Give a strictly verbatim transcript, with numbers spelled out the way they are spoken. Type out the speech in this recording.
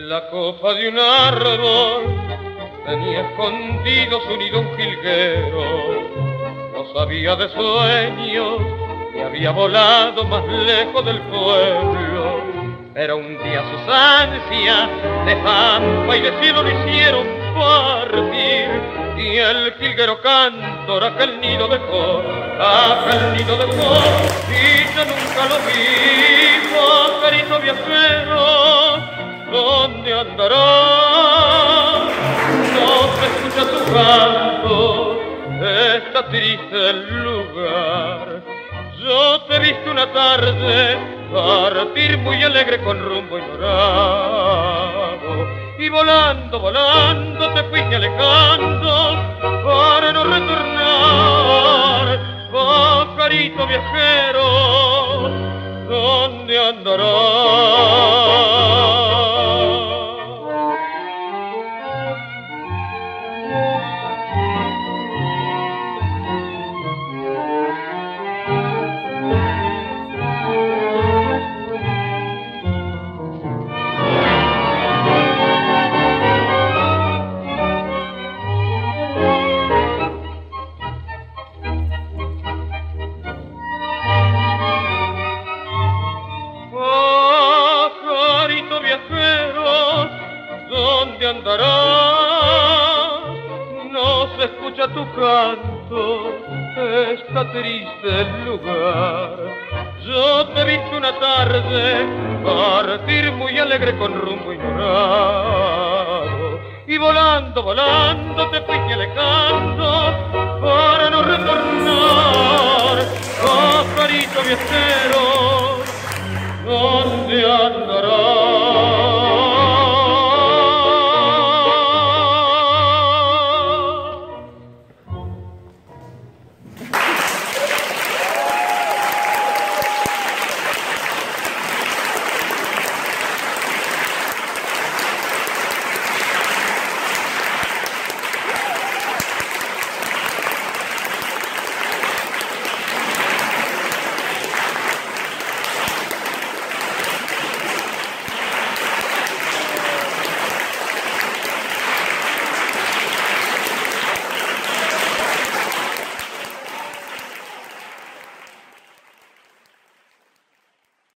la copa de un árbol tenía escondido su nido un jilguero. No sabía de sueños ni había volado más lejos del pueblo. Pero un día sus ansias de pampa y de cielo lo hicieron partir, y el jilguero cantor aquel nido dejó, aquel nido dejó, y yo nunca lo vi, pajarito viajero, ¿dónde andará? No se escucha tu canto, está triste el lugar. Yo te he visto una tarde partir muy alegre con rumbo ignorado, y volando, volando te fuiste alejando para no retornar. Pajarito viajero, ¿dónde andarás? ¿Dónde andarás? No se escucha tu canto, está triste el lugar. Yo te he visto una tarde partir muy alegre con rumbo ignorado, y volando, volando te fuiste alejando para no retornar. Pajarito viajero,